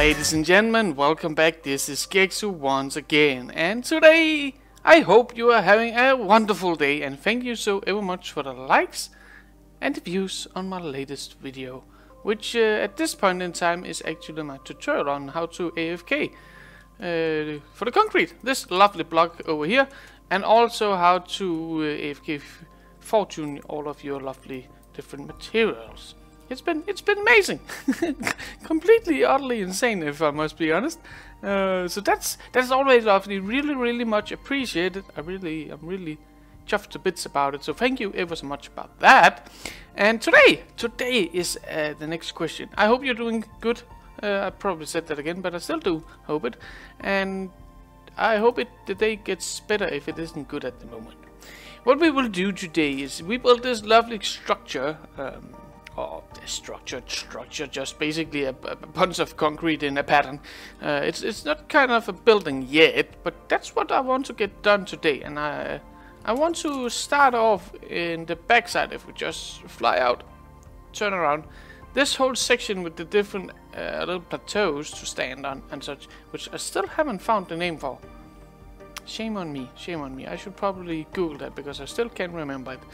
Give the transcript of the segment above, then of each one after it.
Ladies and gentlemen, welcome back. This is Geksu once again, and today I hope you are having a wonderful day, and thank you so ever much for the likes and the views on my latest video, which at this point in time is actually my tutorial on how to AFK for the concrete, this lovely block over here, and also how to AFK fortune all of your lovely different materials. It's been amazing, completely utterly insane, if I must be honest. So that's always lovely, really much appreciated. I'm really chuffed to bits about it. So thank you ever so much about that. And today is the next question. I hope you're doing good. I probably said that again, but I still do hope it. And I hope the day gets better if it isn't good at the moment. What we will do today is we built this lovely structure. Or a structure, just basically a bunch of concrete in a pattern. It's not kind of a building yet, but that's what I want to get done today. And I want to start off in the backside. If we just fly out, turn around, this whole section with the different little plateaus to stand on and such, which I still haven't found the name for. Shame on me, shame on me. I should probably Google that because I still can't remember it.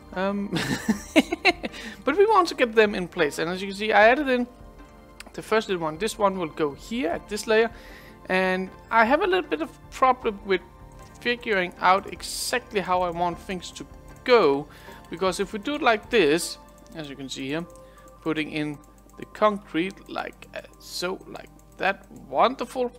But we want to get them in place, and as you can see, I added in the first little one. This one will go here at this layer, and I have a little bit of problem with figuring out exactly how I want things to go, because if we do it like this, as you can see here, putting in the concrete like so, like that, wonderful.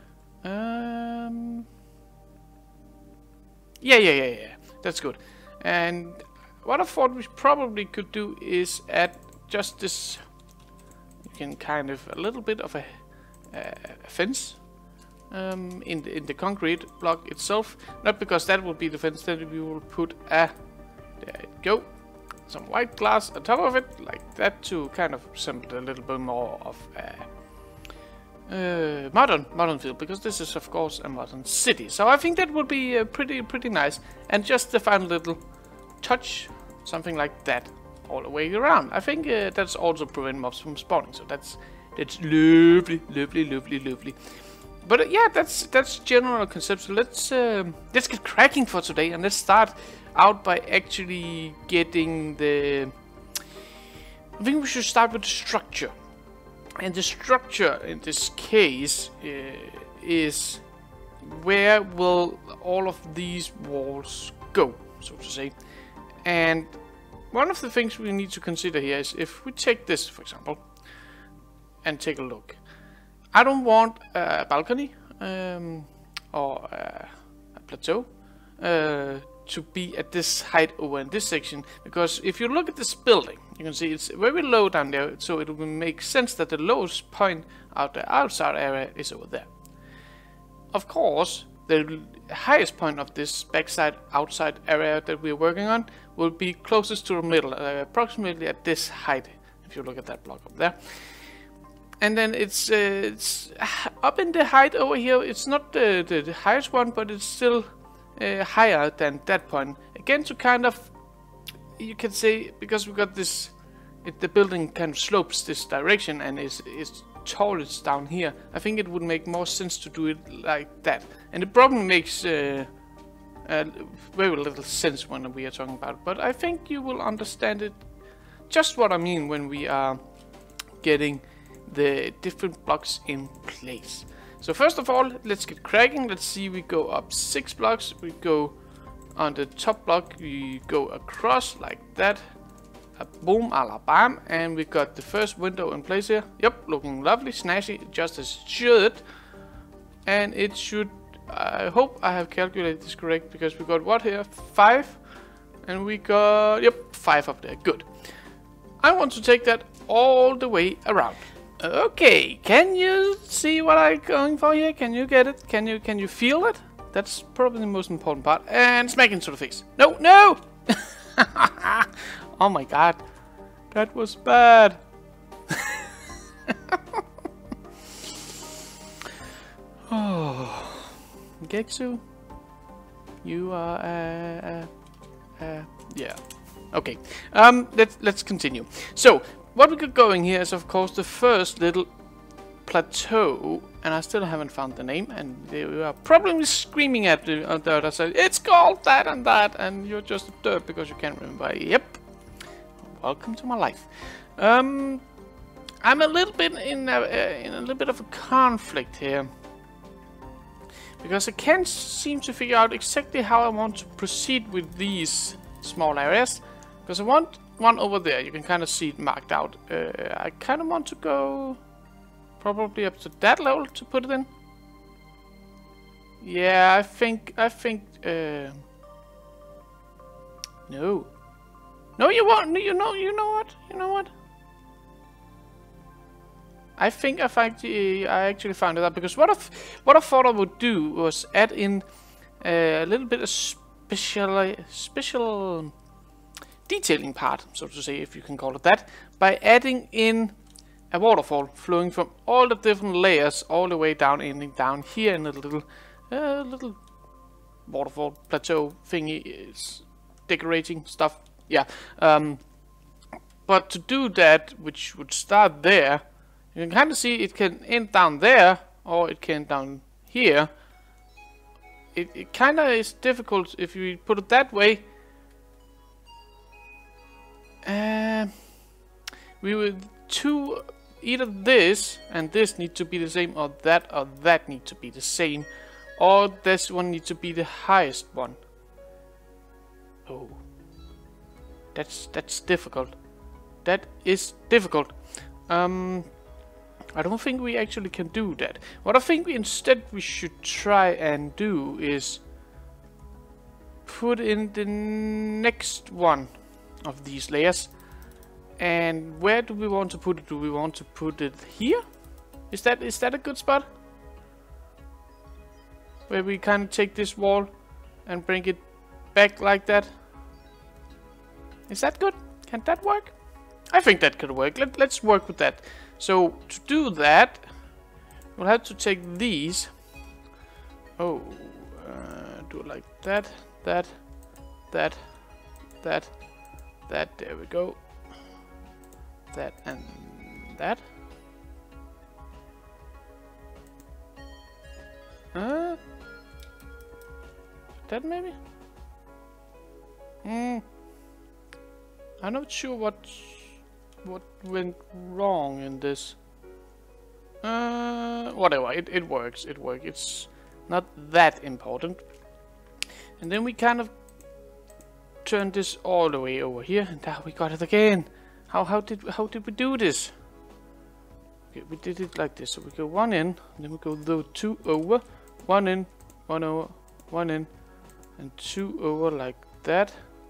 Yeah, that's good. And what I thought we probably could do is add just this, you can kind of a little bit of a fence in the concrete block itself. Not because that will be the fence, then we will put there you go, some white glass on top of it, like that, to kind of resemble a little bit more of a modern feel, because this is of course a modern city. So I think that would be pretty nice, and just the final little touch, something like that all the way around. I think that's also prevent mobs from spawning, so that's lovely. But yeah, that's general concept. So let's get cracking for today, and let's start out by actually getting the. I think we should start with the structure, and the structure in this case is where will all of these walls go, so to say. And one of the things we need to consider here is if we take this, for example, and take a look. I don't want a balcony or a plateau to be at this height over in this section, because if you look at this building, you can see it's very low down there, so it will make sense that the lowest point out the outside area is over there. Of course, the highest point of this backside outside area that we're working on will be closest to the middle, approximately at this height, if you look at that block up there. And then it's up in the height over here. It's not the highest one, but it's still higher than that point. Again, to kind of, you can say, because we got this, the building kind of slopes this direction and is tallest down here, I think it would make more sense to do it like that. And it probably makes very little sense when we are talking about it, but I think you will understand it just what I mean when we are getting the different blocks in place. So first of all, let's get cracking. Let's see, we go up 6 blocks, we go on the top block, we go across like that, boom, a la bam, and we got the first window in place here. Yep, looking lovely, snazzy, just as it should. And it should, I hope I have calculated this correct, because we got what here, 5, and we got, yep, 5 up there, good. I want to take that all the way around. Okay, can you see what I'm going for here? Can you get it? Can you feel it? That's probably the most important part. And smack into the face. No! Oh my god, that was bad. Oh, Geksu, you are yeah. Okay. Let's continue. So what we got going here is, of course, the first little plateau, and I still haven't found the name, and they are probably screaming at the other side, it's called that, and you're just a derp because you can't remember. Yep. Welcome to my life. I'm a little bit in a little bit of a conflict here, because I can't seem to figure out exactly how I want to proceed with these small areas, because I want one over there. You can kind of see it marked out. I kind of want to go probably up to that level to put it in. Yeah, I think no. No, you won't. You know what? I think I actually found it out, because what I thought I would do was add in a little bit of special detailing part, so to say, if you can call it that, by adding in a waterfall flowing from all the different layers all the way down, ending down here in a little waterfall plateau thingy, is decorating stuff. Yeah, but to do that, which would start there, you can kind of see it can end down there, or it can down here. It kind of is difficult if you put it that way. We would either this and this need to be the same, or that need to be the same, or this one needs to be the highest one. Oh, that's difficult. That is difficult. I don't think we actually can do that. What I think instead we should try and do is put in the next one of these layers. And where do we want to put it? Do we want to put it here? Is that a good spot? Where we kind of take this wall and bring it back like that. Is that good? Can that work? I think that could work. Let's work with that. So to do that, we'll have to take these. Oh, do it like that, that. There we go. That and that. That maybe? I'm not sure what went wrong in this. Whatever, it works. It's not that important. And then we kind of turn this all the way over here, and now we got it again. How did we do this? Okay, we did it like this. So we go one in, and then we go two over, one in, one over, one in, and two over like that.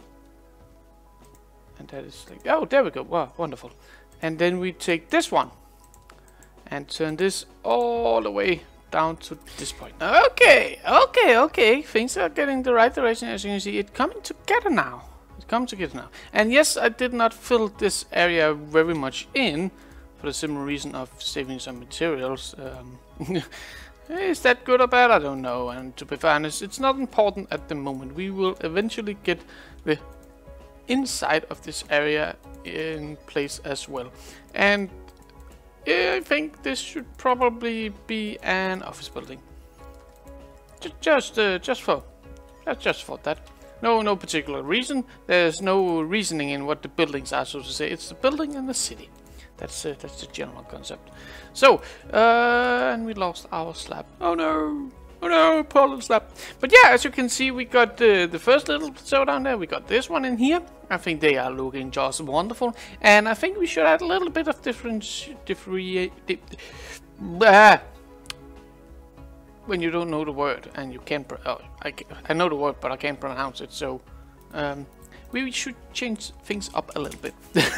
And that is like, oh, there we go. Wow, wonderful. And then we take this one and turn this all the way down to this point. Okay. Things are getting the right direction. As you can see, it's coming together now. And yes, I did not fill this area very much in for the simple reason of saving some materials. Is that good or bad? I don't know. And to be honest, it's not important at the moment. We will eventually get the inside of this area in place as well. And I think this should probably be an office building. Just for that. No particular reason. There's no reasoning in what the buildings are, so to say. It's the building and the city. That's the general concept. So, and we lost our slab. Oh no, poor little slab. But yeah, as you can see, we got the first little plateau down there. We got this one in here. I think they are looking just wonderful. And I think we should add a little bit of when you don't know the word and you can't, I know the word, but I can't pronounce it. So, we should change things up a little bit.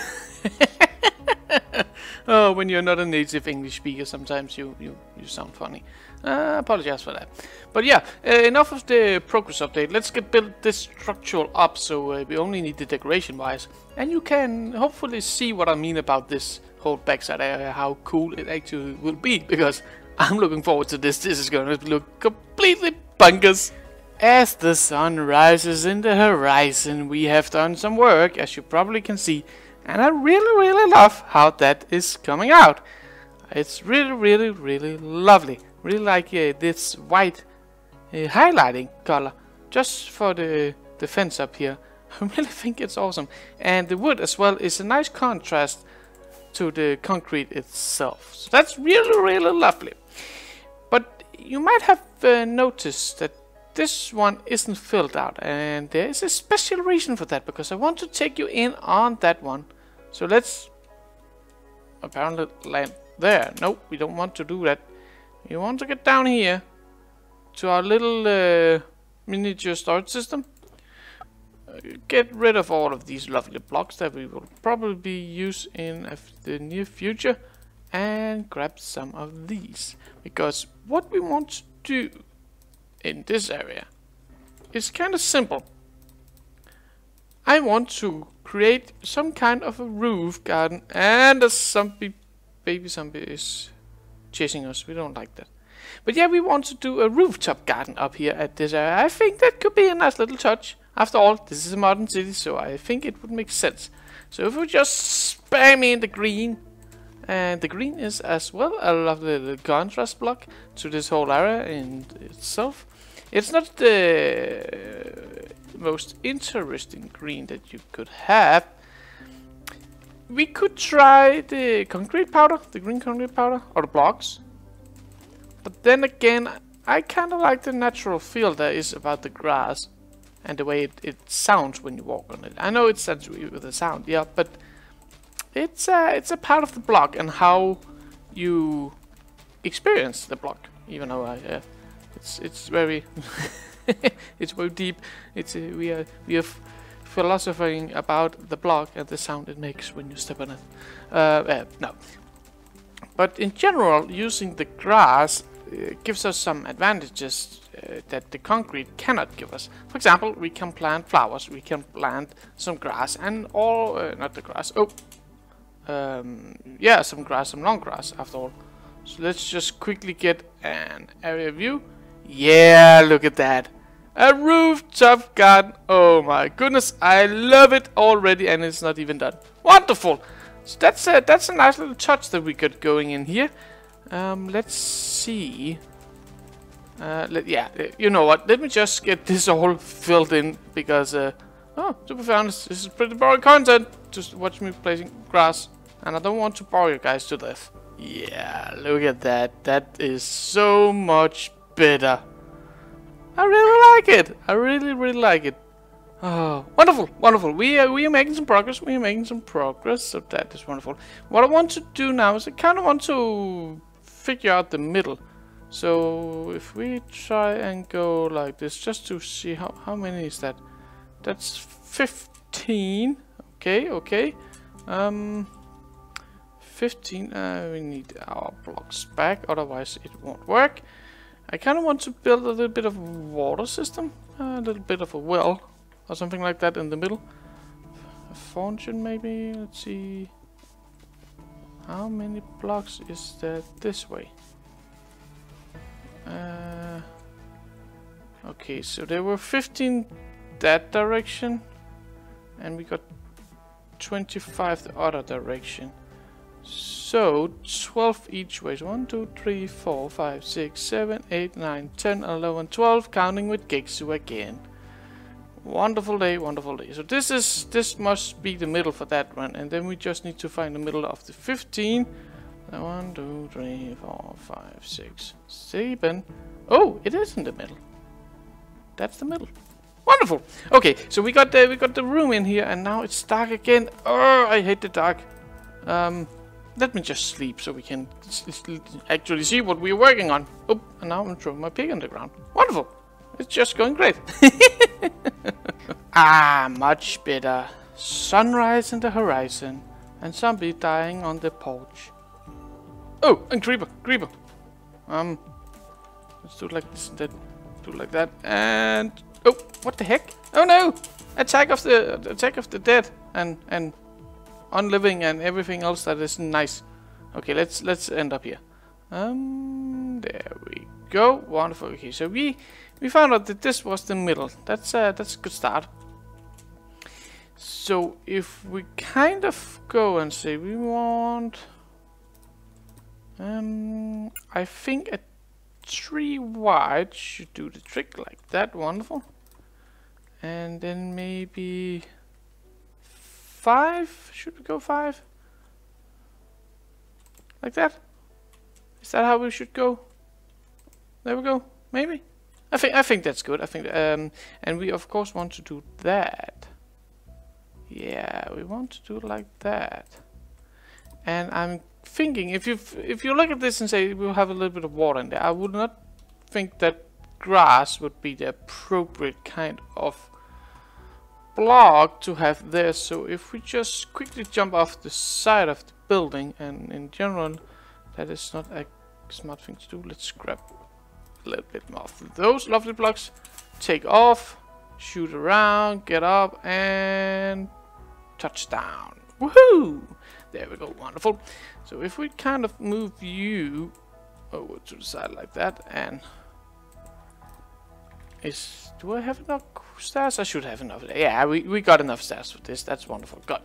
Oh, when you're not a native English speaker, sometimes you sound funny. Apologize for that. But yeah, enough of the progress update. Let's get build this structural up, so we only need the decoration wise. And you can hopefully see what I mean about this whole backside area, how cool it actually will be, because I'm looking forward to this. This is going to look completely bonkers. As the sun rises in the horizon, we have done some work, as you probably can see. And I really love how that is coming out. It's really, really, really lovely. Really like this white highlighting color just for the fence up here. I really think it's awesome. And the wood as well is a nice contrast to the concrete itself. So that's really, really lovely. But you might have noticed that this one isn't filled out, and there is a special reason for that, because I want to take you in on that one. So let's apparently land there. Nope, we don't want to do that. We want to get down here to our little miniature storage system. Get rid of all of these lovely blocks that we will probably use in the near future, and grab some of these, because what we want to do in this area is kind of simple. I want to create some kind of a roof garden, and a baby zombie is chasing us. We don't like that. But yeah, we want to do a rooftop garden up here at this area. I think that could be a nice little touch. After all, this is a modern city, so I think it would make sense. So if we just spam in the green, and the green is as well a lovely little contrast block to this whole area in itself. It's not the most interesting green that you could have. We could try the concrete powder, the green concrete powder, or the blocks. But then again, I kind of like the natural feel there is about the grass and the way it sounds when you walk on it. I know it sounds weird with the sound, yeah, but it's a part of the block and how you experience the block. Even though it's very it's very deep. It's we are philosophizing about the block and the sound it makes when you step on it. No, but in general, using the grass gives us some advantages that the concrete cannot give us. For example, we can plant flowers, we can plant some grass, and all not the grass. Yeah, some grass, some long grass after all. So let's just quickly get an area view. Yeah, look at that. A rooftop garden. Oh my goodness, I love it already, and it's not even done. Wonderful. So that's a nice little touch that we got going in here. Let's see. Yeah, you know what? Let me just get this all filled in, because oh, to be honest, this is pretty boring content. Just watch me placing grass, and I don't want to bore you guys to death. Yeah, look at that. That is so much better. I really like it. I really, really like it. Oh, wonderful, wonderful. We are making some progress. We are making some progress. So that is wonderful. What I want to do now is I kind of want to figure out the middle. So if we try and go like this, just to see how many is that? That's 15. Okay, okay. 15. We need our blocks back, otherwise it won't work. I kind of want to build a little bit of a water system, a little bit of a well or something like that in the middle. A fountain maybe. Let's see. How many blocks is that this way? Okay, so there were 15 that direction, and we got 25 the other direction. So 12 each way. So 1, 2, 3, 4, 5, 6, 7, 8, 9, 10, 11, 12, counting with Geksu again. Wonderful day, wonderful day. So this must be the middle for that one, and then we just need to find the middle of the 15. 1, 2, 3, 4, 5, 6, 7. Oh, it is in the middle. That's the middle. Wonderful. Okay, so we got the room in here, and now it's dark again. Oh, I hate the dark. Let me just sleep so we can actually see what we're working on. Oh, and now I'm throwing my pig on the ground. Wonderful. It's just going great. Ah, much better. Sunrise in the horizon, and zombie dying on the porch. Oh, and creeper. Let's do it like this and that. Do it like that, and oh, what the heck? Oh no! Attack of the dead and unliving and everything else that isn't nice. Okay, let's end up here. There we go. Wonderful. Okay, so we found out that this was the middle. That's a good start. So if we kind of go and say we want I think a 3 wide should do the trick like that. Wonderful. And then maybe 5. Should we go 5? Like that? Is that how we should go? There we go. Maybe. I think that's good. I think and we of course want to do that. Yeah, we want to do it like that. And I'm thinking if you look at this and say we'll have a little bit of water in there, I would not think that grass would be the appropriate kind of block to have there. So if we just quickly jump off the side of the building, and in general that is not a smart thing to do. Let's grab a little bit more of those lovely blocks, take off, shoot around, get up, and touchdown. Woohoo! There we go, wonderful. So if we kind of move you over to the side like that, and do I have enough stairs? I should have enough. Yeah, we got enough stairs for this. That's wonderful. Good.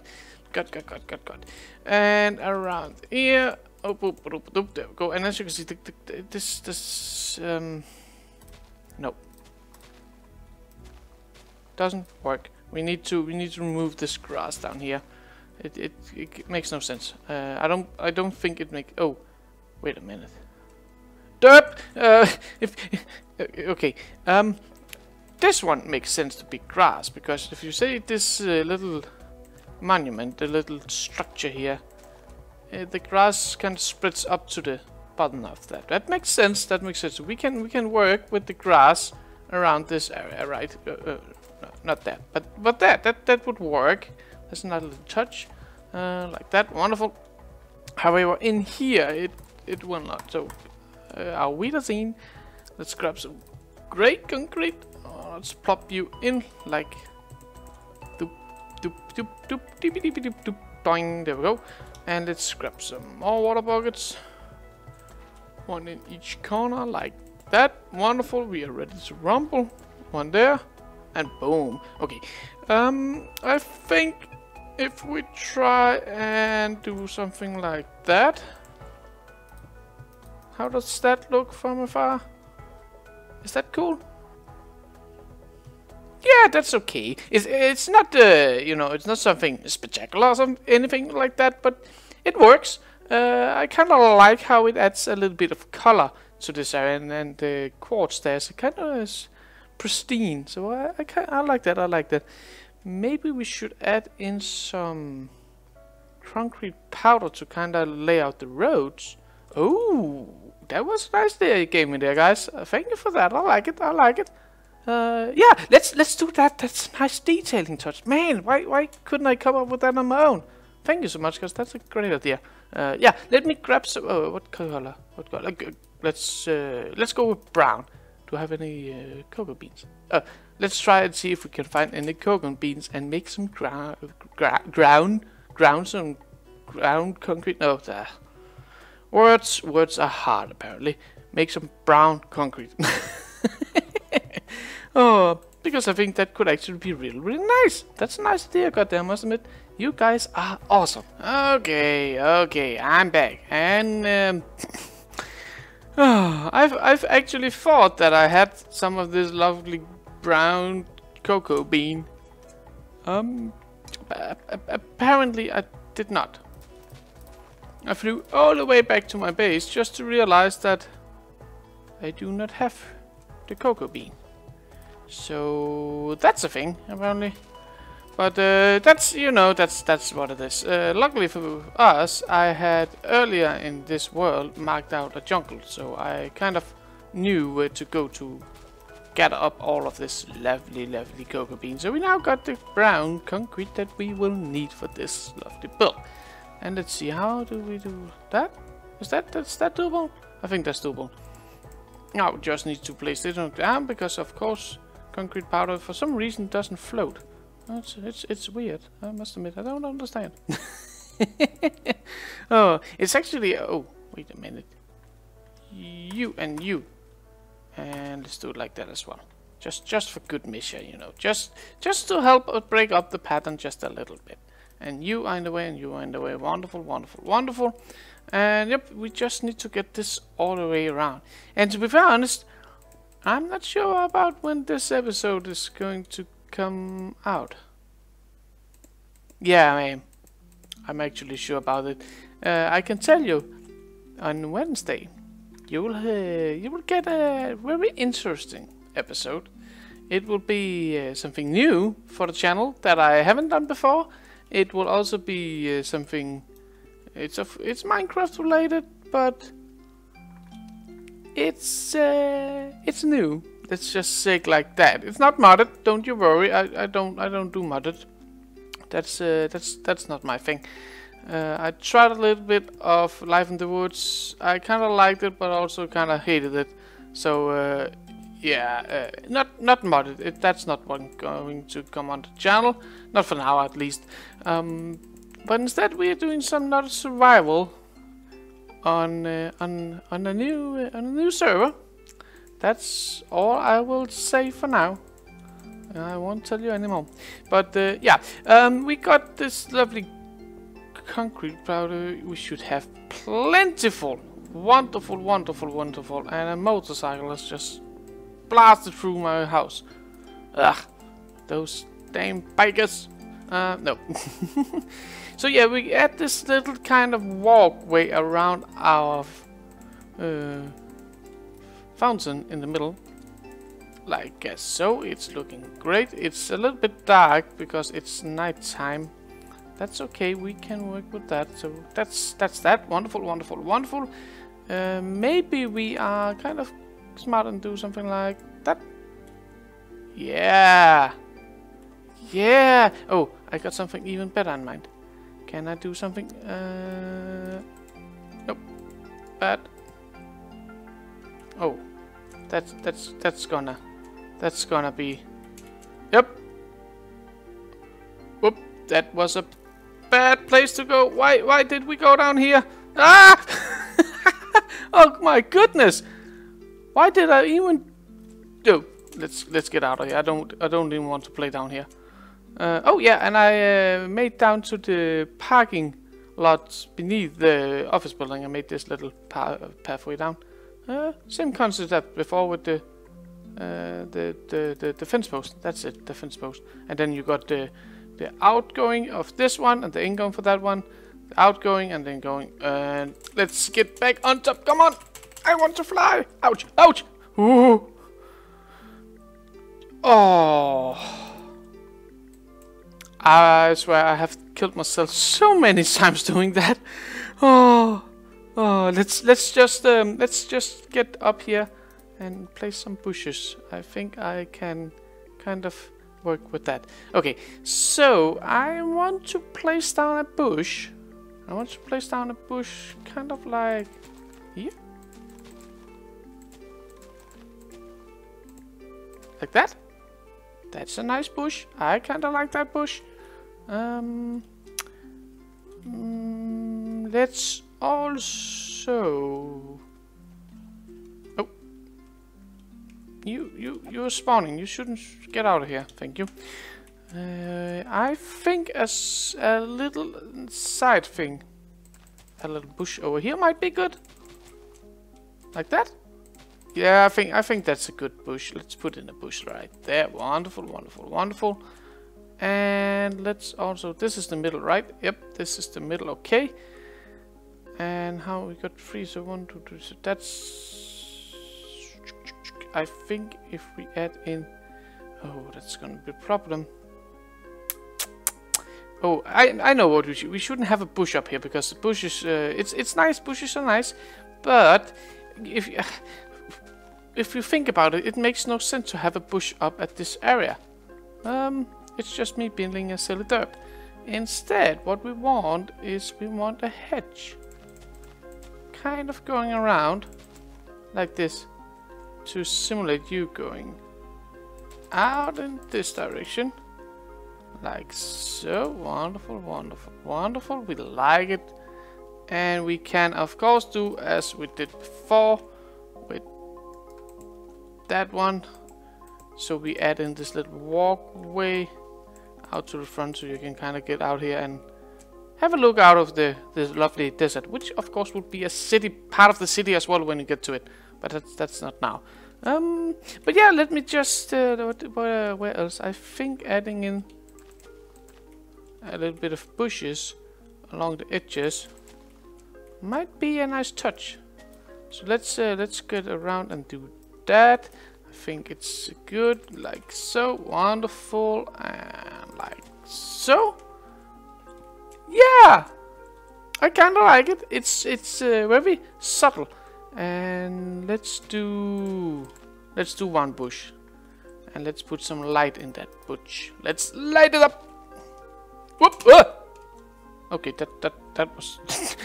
And around here. Oh, boop, boop, boop, there we go. And as you can see, this no, doesn't work. We need to remove this grass down here. It makes no sense. I don't think it makes. Oh, wait a minute. Derp. Okay. This one makes sense to be grass, because if you say this little monument, the little structure here, the grass kind of spreads up to the bottom of that. That makes sense. That makes sense. We can work with the grass around this area, right? No, not that, but that would work. There's another little touch, like that. Wonderful. However, in here it will not. So our weeder scene. Let's grab some great concrete. Let's plop you in like doop doop doop doop doop doop doop doop. Doing. There we go. And let's grab some more water buckets. One in each corner like that. Wonderful. We are ready to rumble. One there. And boom. Okay. I think if we try and do something like that. How does that look from afar? Is that cool? Yeah, that's okay. It's not you know, it's not something spectacular or anything like that, but it works. I kind of like how it adds a little bit of color to this area, and the quartz there is kind of pristine. So I like that. I like that. Maybe we should add in some concrete powder to kind of lay out the roads. Oh, that was nice there you gave me there, guys. Thank you for that. I like it. I like it. Yeah, let's do that. That's a nice detailing touch. Man, why couldn't I come up with that on my own? Thank you so much, guys. That's a great idea. Yeah, let me grab some. Oh, what color? What color? Let's go with brown. Do I have any cocoa beans? Let's try and see if we can find any cocoa beans and make some ground concrete. No, words are hard apparently. Make some brown concrete. Oh, because I think that could actually be really nice. That's a nice idea, goddamn, must admit. You guys are awesome. Okay, I'm back, and I've actually thought that I had some of this lovely brown cocoa bean. Apparently I did not. I flew all the way back to my base just to realize that I do not have the cocoa bean. So that's a thing, apparently. But that's, you know, that's what it is. Luckily for us, I had earlier in this world marked out a jungle, so I kind of knew where to go to gather up all of this lovely cocoa bean. So we now got the brown concrete that we will need for this lovely build. And let's see, how do we do that? Is that doable? I think that's doable. Now we just need to place it on the ground because, of course, concrete powder for some reason doesn't float. It's weird. I must admit, I don't understand. Oh, it's actually. Oh, wait a minute. You and you, and let's do it like that as well. Just for good measure, you know. Just to help break up the pattern just a little bit. and you are in the way, and you are in the way. Wonderful, wonderful, wonderful. And yep, we just need to get this all the way around. And to be very honest, I'm not sure about when this episode is going to come out. Yeah, I'm actually sure about it. I can tell you, on Wednesday, you will get a very interesting episode. It will be something new for the channel that I haven't done before. It will also be something. It's Minecraft related, but it's new. Let's just say it like that. It's not modded. Don't you worry. I don't do modded. That's not my thing. I tried a little bit of Life in the Woods. I kind of liked it, but also kind of hated it. So yeah, not modded. That's not one going to come on the channel. Not for now, at least. But instead, we are doing some not survival on a new server. That's all I will say for now. I won't tell you anymore. But yeah, we got this lovely concrete powder. We should have plentiful, wonderful, wonderful, wonderful, and a motorcycle has just blasted through my house. Ugh, those damn bikers. No. So yeah, we add this little kind of walkway around our fountain in the middle. Like so. It's looking great. It's a little bit dark because it's nighttime. That's okay, we can work with that. So that's that. Wonderful, wonderful, wonderful. Maybe we are kind of smart and do something like that. Yeah. Yeah. Oh, I got something even better in mind. Can I do something? Nope. Bad. Oh, that's gonna be. Yep. Whoop. That was a bad place to go. Why did we go down here? Ah! Oh my goodness! Why did I even? Oh, let's get out of here. I don't even want to play down here. Oh yeah, and I made down to the parking lot beneath the office building. I made this little pathway down. Same concept as before with the fence post. That's it, the fence post. And then you got the outgoing of this one and the incoming for that one. The outgoing and then going. And let's get back on top. Come on! I want to fly! Ouch! Ouch! Ooh! Oh! I swear I have killed myself so many times doing that. Oh! Oh! Let's just get up here and place some bushes. I think I can kind of work with that. Okay, so I want to place down a bush. I want to place down a bush kind of like here. Like that. That's a nice bush. I kind of like that bush. Let's also... Oh. You're spawning. You shouldn't get out of here. Thank you. I think as a little side thing, a little bush over here might be good. Like that. Yeah, I think that's a good bush. Let's put in a bush right there. Wonderful, wonderful, wonderful. And let's also, this is the middle, right? Yep, this is the middle. Okay. And how we got 3? So 1, 2, 3. So that's. I think if we add in. Oh, that's gonna be a problem. Oh, I know what we shouldn't have a bush up here because the bush is it's nice. Bushes are nice, but if you think about it, it makes no sense to have a bush up at this area. It's just me building a silly derp. Instead, what we want is we want a hedge, kind of going around like this, to simulate you going out in this direction. Like so. Wonderful, wonderful, wonderful. We like it. And we can of course do as we did before with that one. So we add in this little walkway out to the front so you can kind of get out here and have a look out of the lovely desert, which of course would be a city, part of the city as well when you get to it. But that's not now. But yeah, let me just where else? I think adding in a little bit of bushes along the edges might be a nice touch. So let's get around and do that. I think it's good, like so. Wonderful, and like so. Yeah, I kind of like it. It's very subtle. And let's do one bush, and let's put some light in that bush. Let's light it up. Whoop! Okay, that was.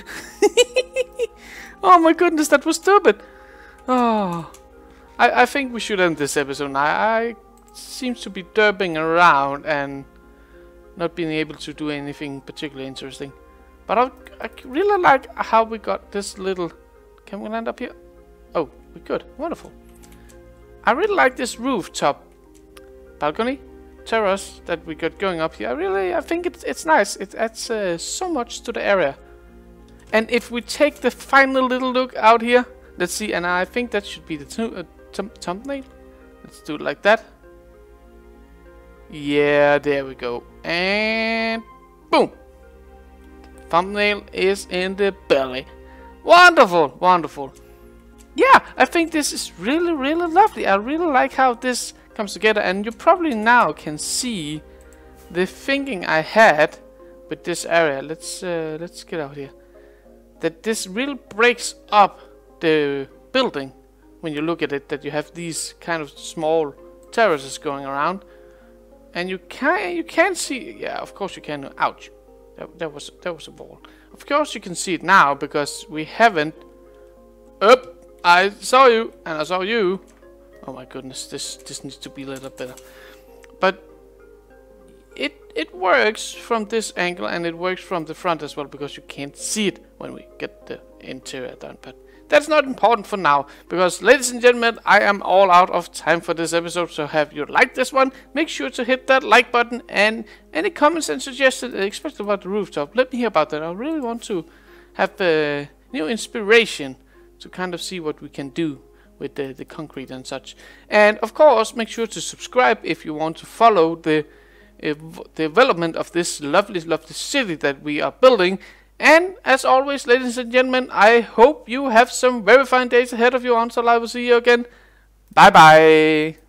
Oh my goodness, that was stupid. Oh, I think we should end this episode now. I seem to be derping around and not being able to do anything particularly interesting. But I really like how we got this little. Can we land up here? Oh, we could. Wonderful. I really like this rooftop balcony terrace that we got going up here. I think it's nice. It adds so much to the area. And if we take the final little look out here, let's see. And I think that should be the thumbnail. Let's do it like that. Yeah, there we go. And boom. Thumbnail is in the belly. Wonderful, wonderful. Yeah, I think this is really, really lovely. I really like how this comes together, and you probably now can see the thinking I had with this area. Let's get out here. That this really breaks up the building when you look at it. That you have these kind of small terraces going around, and you can see. Yeah, of course you can. Ouch. That was a ball. Of course you can see it now because we haven't. I saw you and I saw you. Oh my goodness, this needs to be lit up better. But it works from this angle, and it works from the front as well because you can't see it when we get the interior done. But that's not important for now, because ladies and gentlemen, I am all out of time for this episode. So have you liked this one, make sure to hit that like button, and any comments and suggestions, especially about the rooftop, let me hear about that. I really want to have new inspiration to kind of see what we can do with the concrete and such. And of course, make sure to subscribe if you want to follow the development of this lovely city that we are building. And as always, ladies and gentlemen, I hope you have some very fine days ahead of you. Until I will see you again. Bye bye.